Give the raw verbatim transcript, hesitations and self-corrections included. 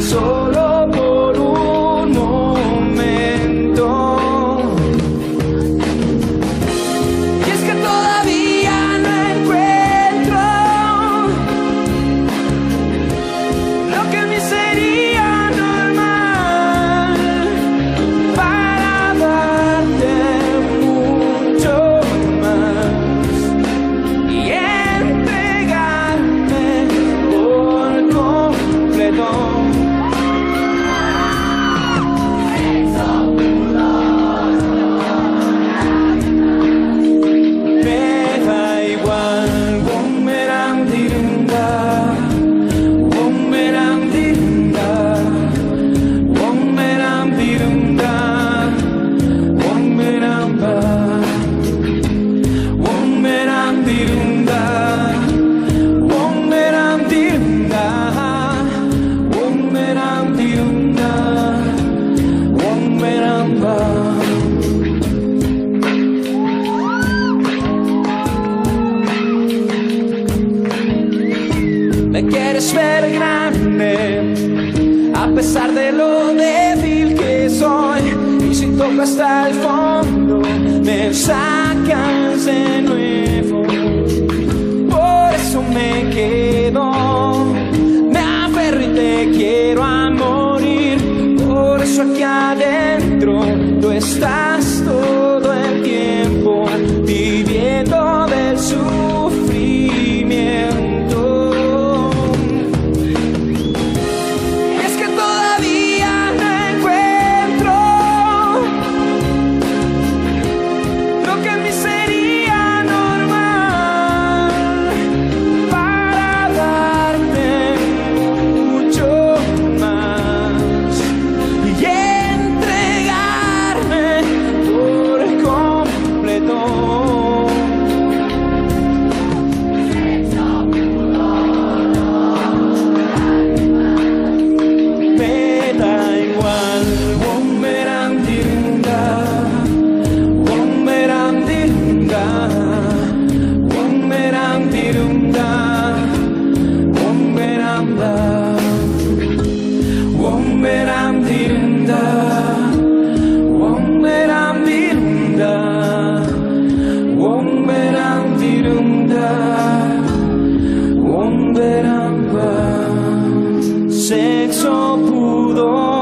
solo por un momento. Y es que todavía no encuentro lo que en mí sería normal para darte mucho más y entregarme por completo. Me quieres ver grande, a pesar de lo débil que soy, y si toco hasta el fondo, me sacas de nuevo. Por eso me quedo, me aferro y te quiero a morir. Por eso aquí adentro tú estás todo el tiempo, viviendo del sufrimiento. Sexo, pudor.